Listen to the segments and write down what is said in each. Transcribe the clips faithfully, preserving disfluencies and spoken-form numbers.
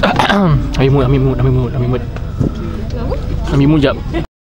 Ambil mood, ambil mood, ambil mood, ambil mood. Ambil mood jap.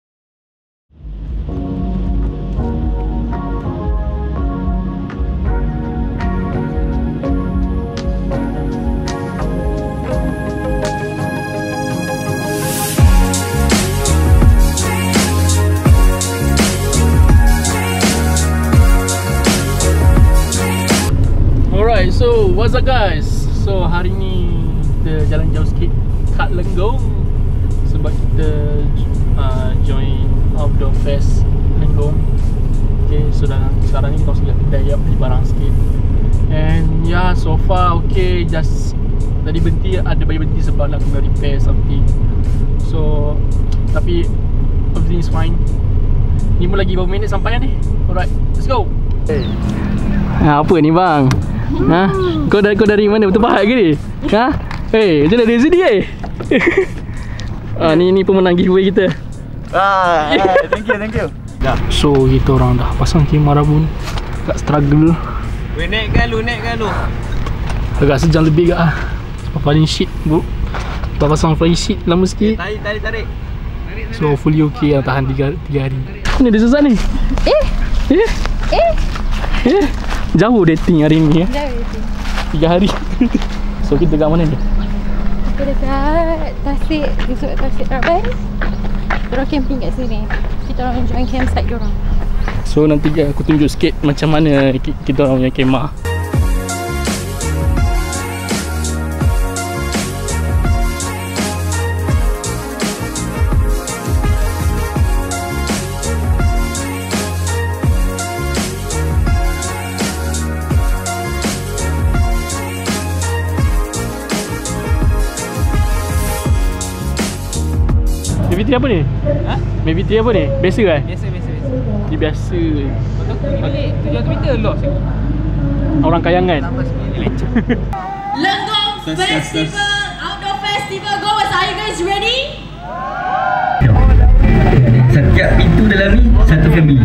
Alright, so what's up guys? So hari ni kita jalan jauh sikit kat Lenggong sebab kita uh, join Outdoor Fest Lenggong. Okay, so dah, sekarang ni kita harus lihat kedai ya, beli barang sikit. And yeah, so far okay, just tadi berhenti, ada bagi berhenti sebab nak kena repair something. So tapi everything is fine. Ni pun lagi berapa minit sampai ni. Alright, let's go. Hey. Ha, apa ni bang? Ha? Kau dari kau dari mana? Betul Pahat ke ni? Ha? Eh, hey, macam mana dari sini eh? Ah, ni ni pemenang giveaway kita. Ah, thank you, thank you. Dah. So kita orang dah pasang kamera pun. Agak struggle. Weh, naikkan lu, naikkan lu. Agak sejam lebih gak ah. Sebab paling shit, bro. Kita pasang flying sheet lama sikit. Tarik, tarik, tarik. So fully okay lah, tahan tiga hari. Ni dia susah ni. Eh? Eh? Eh? Eh? Jauh dating hari ni ya. Jauh dating. Tiga hari. So kita dekat mana ni? Kita dekat Tasik, resort Tasik Rabai. Diorang camping kat sini. Kita orang join campsite diorang. So nanti aku tunjuk sikit macam mana kita orang punya kemah. Maybe apa ni? Ha? Maybe apa ni? Biasa kan? Biasa, biasa, biasa. Dia biasa. Betul pergi balik tujuh ratus meter lost aku. Orang kayangan. Tambah sekali leceh. Lenggong Festival, Outdoor Festival goers, are you guys ready? Setiap pintu dalam ni satu family.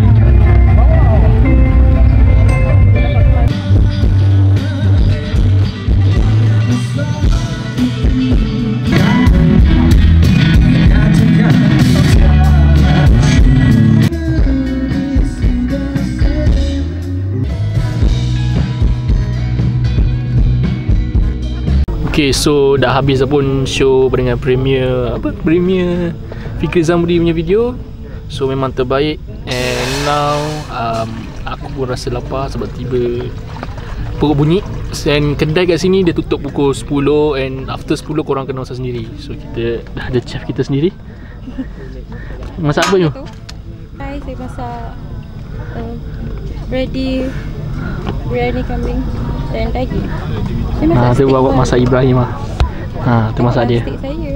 Okay, so dah habis pun show dengan premier apa? Premier Fikri Zamri punya video. So memang terbaik. And now um, aku pun rasa lapar sebab tiba perut bunyi. And kedai kat sini dia tutup pukul sepuluh. And after sepuluh korang kena masak sendiri. So kita dah ada chef kita sendiri. Masak apa you? Hai, saya masak uh, ready biryani kambing dan daging. Saya masak Ha, tu buat masak Ibrahim ah. Ha, tu masak dia. Steak saya.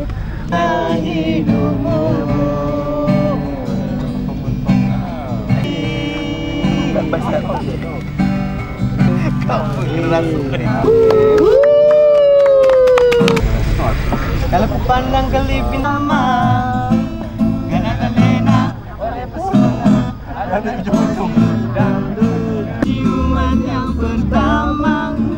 Kalau ku pandang kali binama, kadang-kadang oleh pesona ada ujung-ujung dan ciuman yang pertama.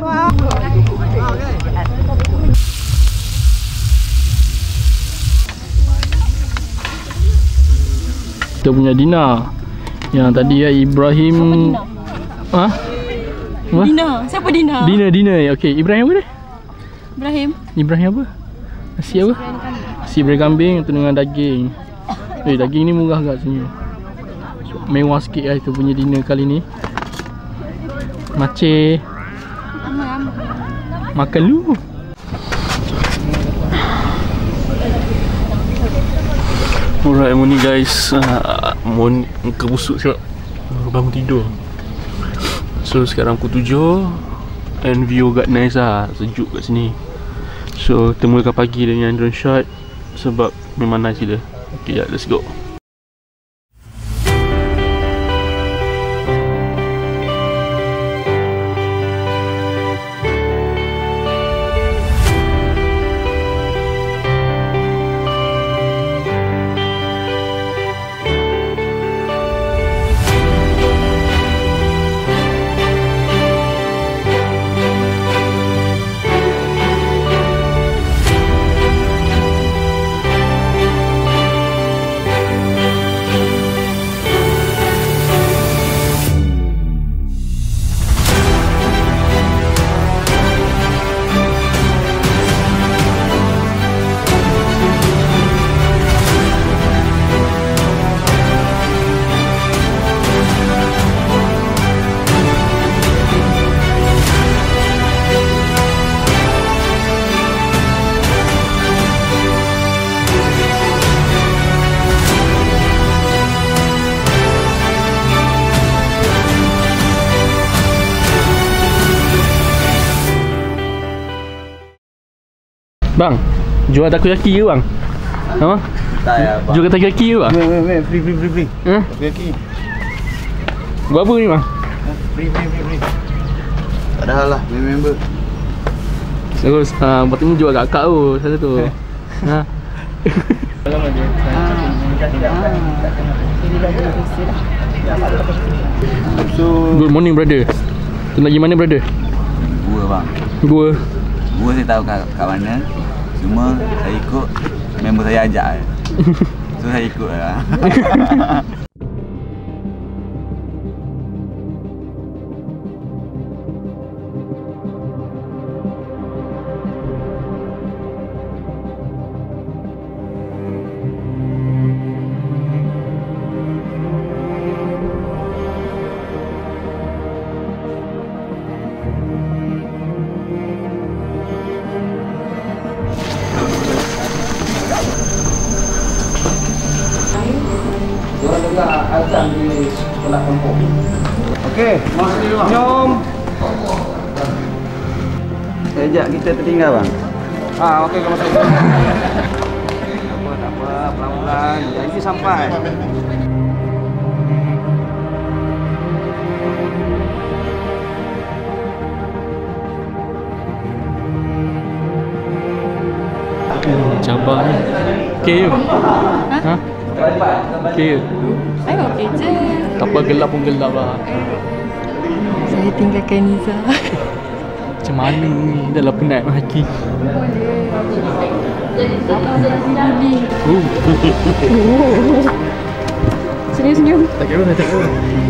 Kita punya Dina. Yang tadi ya Ibrahim. Ha? Apa? Dina. Siapa Dina? Dina, Dina. Okey, Ibrahim apa dia? Ibrahim. Ibrahim apa? Nasi apa? Nasi biryani kambing tu dengan daging. Eh, daging ni murah kat sini. So, mewah sikit lah kita punya dinner kali ni. Macam makan lu. Alright, morning guys. uh, Morning, muka busuk sebab baru bangun tidur. So sekarang pukul tujuh. And view kat nice lah. Sejuk kat sini. So kita mulakan pagi dengan drone shot sebab memang nice gila. Okay, yeah, let's go. Bang, jual takoyaki ke bang? Ha? Tak ya, bang. Jual takoyaki ke bang? Wait, wait, wait. Free, free, free, free. Ha? Takoyaki. Berapa ni bang? Free, free, free, free. Tak ada hal lah, member. Terus uh, bertemu jual kat akak tu, satu tu. Ha. So, Good morning brother. Tu nak pergi mana brother? gua bang. Gua. Gua saya tahu kat, kat mana. Cuma saya ikut member saya ajak. So saya ikut lah. Okey, jom. Sejak kita tertinggal bang. Ah, okey kalau saya. Tak apa, tak apa, pelan-pelan. Janji sampai. Cabar ni. Okey ke? Ha? Okey ke? Saya okey je. Tak apa, gelap pun gelap lah. Saya tinggalkan Niza. Macam mana ni? Dah lah penat maki. Oh. Senyum-senyum. Tak kira, tak kira.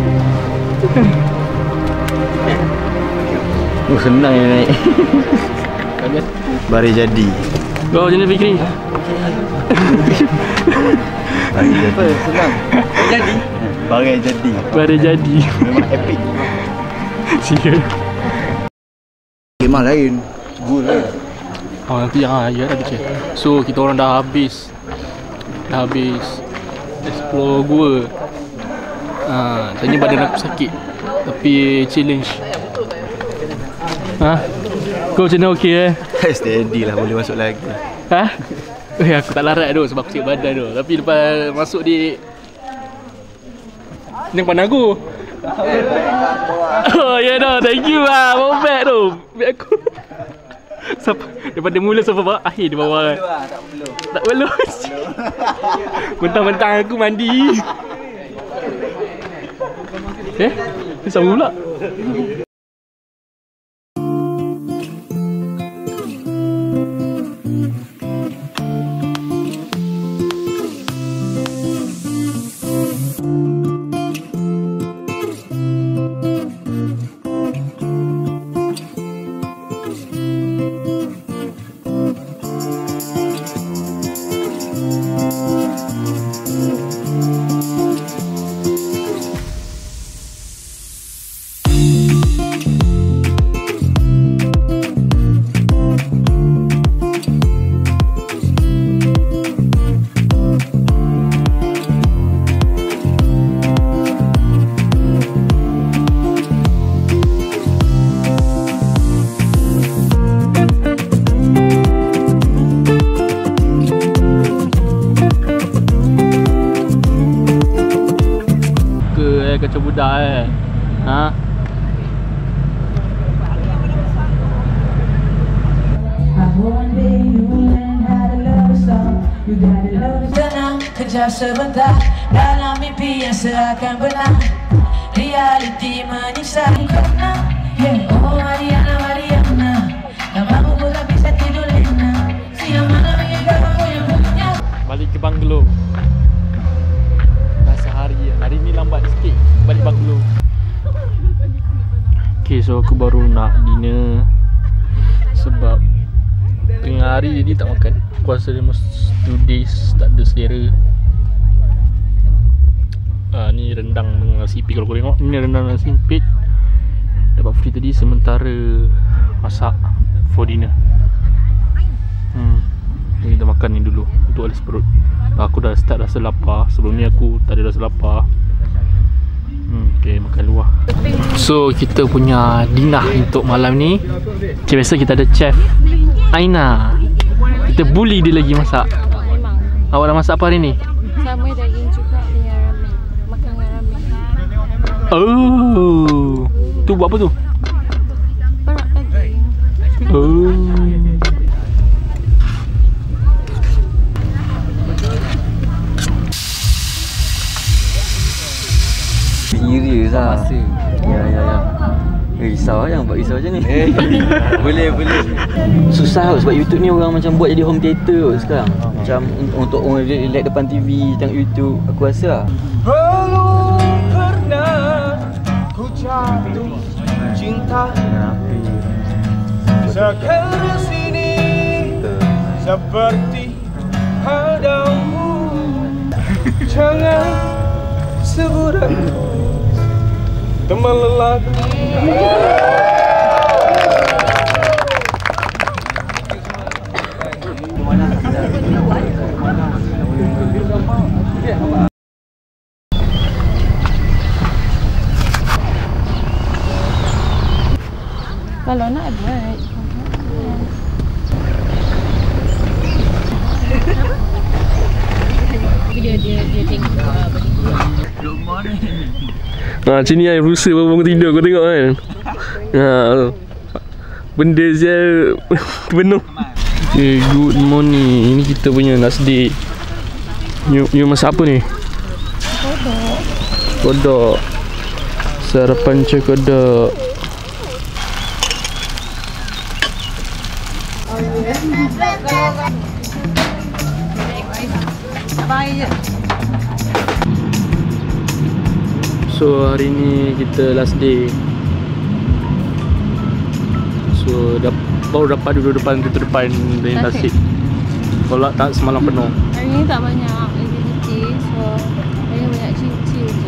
Oh senang ni naik. Kalian. Bari jadi. Kau macam mana Fikri? Bari jadi. Senang. Jadi. Bari jadi. Baru jadi. Memang epic. Serius. Kemah lain. Gul lain. Oh nanti ah ya dah kecil. So kita orang dah habis. Dah habis explore gua. Ah, tadi badan aku sakit. Tapi challenge. Ha? Kau macam mana okey eh? Steady lah, boleh masuk lagi. Ha? Eh aku tak larat tu sebab aku sakit badan tu. Tapi lepas masuk di ni pandang aku. Oh ya yeah, dah, thank you lah. Bawa bag tu. Bag aku. Sampai daripada mula sampai bawah akhir di bawah kan. Tak perlu. Tak perlu. Mentang-mentang aku mandi. Eh? Sama pula. Kacau budak eh. Ha? Tenang, kejap sebentar. Dalam mimpi yang seakan benar, realiti menyiksa. Yeah, oh Mariana, Mariana. Namamu pun tak bisa tidur lena. Siang mana ingin kamu yang punya. Balik ke banglo. Dah sehari ya. Hari ni lambat sikit balik banglo. Okay, so aku baru nak dinner sebab tengah hari jadi tak makan. Puasa dia mesti two days tak ada selera. Ah, ni rendang dengan nasi pit. Kalau kau tengok ni rendang nasi pit dapat free tadi sementara masak for dinner. Hmm, ni kita makan ni dulu untuk alas perut. Aku dah start rasa lapar. Sebelum ni aku tak ada rasa lapar. Hmm, okay, makan luar. So kita punya dinner untuk malam ni. Macam biasa kita ada chef Aina. Kita bully dia lagi masak. Memang. Awak dah masak apa hari ni? Sama daging juga dengan ramen. Makan dengan ramen. Oh. Tu buat apa tu? Perak daging. Oh. Serius lah. Ya, ya, ya. Eh, risau lah jangan buat risau macam ni. Eh, boleh, boleh. Susah kot sebab YouTube ni orang macam buat jadi home theater kot sekarang. Macam untuk orang relax depan T V tengok YouTube, aku rasa lah. Belum pernah ku jatuh cinta. Sekarang sini seperti padamu. Jangan sebut aku teman lelaki. Kalau nak buat. Dia dia dia tengok Ha, macam ni kan berusaha baru bangun tidur kau tengok kan. Ha. Benda sial penuh. Okay, good morning. Ini kita punya last day. You, you masak apa ni? kodok. Kodok. Sarapan cai kodok. So hari ni kita last day. So dah, baru dapat duduk depan pintu depan dari tasik. Kalau tak semalam penuh. Hari ni tak banyak activity, so hari ni banyak chill-chill je.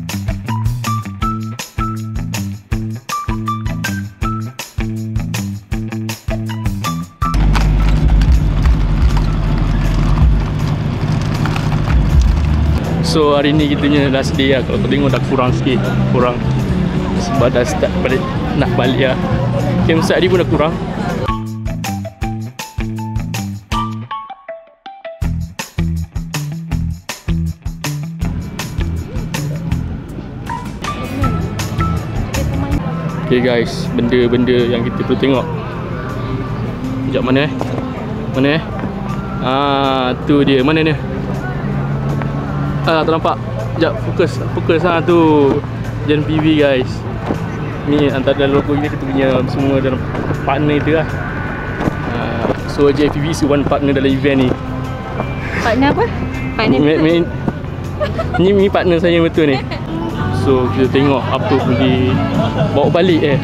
So hari ni kita punya last day lah. Kalau kau tengok dah kurang sikit. Kurang. Sebab dah start balik, nak balik lah. Campsite ni pun dah kurang. Okay guys, benda-benda yang kita perlu tengok. Sekejap, mana eh? Mana eh? Ah, tu dia. Mana dia? Ah, tak nampak. Sekejap, fokus. Fokus lah tu. Jen P V guys. Ni antara logo ni kita punya semua dalam partner kita lah. Ah, so J P V is one partner dalam event ni. Partner apa? Partner Ni, ni, ni, ni partner saya betul ni. So kita tengok apa boleh bawa balik eh.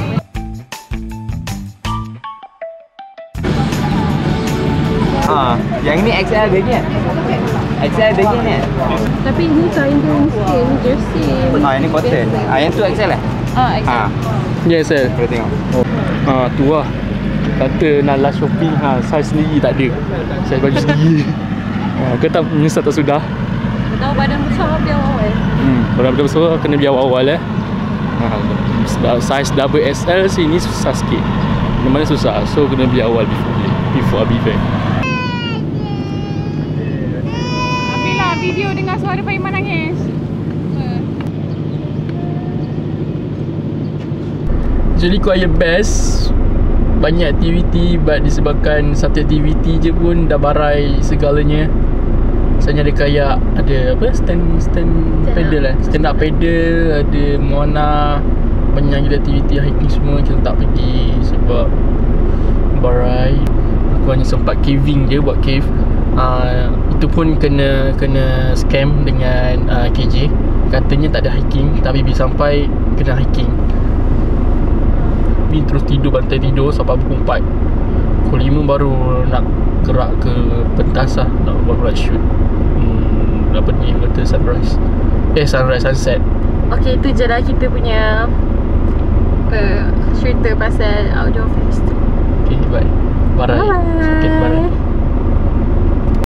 Ah, yang ni X L bagi kan? X L bagi ni. Tapi ni kain dia skin jersey. Ah, ini cotton. Ah, yang tu X L eh? Ah, exactly. Ah, Yes sir. kita tengok. Ah, tu lah. Kata nak last shopping, ha, size sendiri tak ada. Size baju sendiri. Ha, kau tak menyesal tak sudah? Tahu badan besar biar awal. Hmm, kalau betul besar kena biar awal eh. Ha, sebab size double X L sini susah sikit. Mana susah, so kena biar awal before before habis event. Ambillah video dengan suara Faiman nangis. Actually quiet best. Banyak aktiviti, but disebabkan satu aktiviti je pun dah barai segalanya. Misalnya ada kayak, ada apa, stand stand pedal eh, stand up pedal, ada Moana. Banyak gila aktiviti hiking semua kita tak pergi sebab barai. Aku hanya sempat caving je, buat cave. uh, Itu pun kena kena scam dengan uh, K J. Katanya tak ada hiking, tapi bila sampai kena hiking. Terus tidur, bantai tidur sampai pukul empat. Pukul lima baru nak gerak ke pentas lah, nak buat shoot. Hmm, apa ni kata sunrise. Eh sunrise, sunset. Okay, tu je lah kita punya uh, cerita pasal Outdoor Fest. Okay, bye. Bye. Bye. Okay, bye.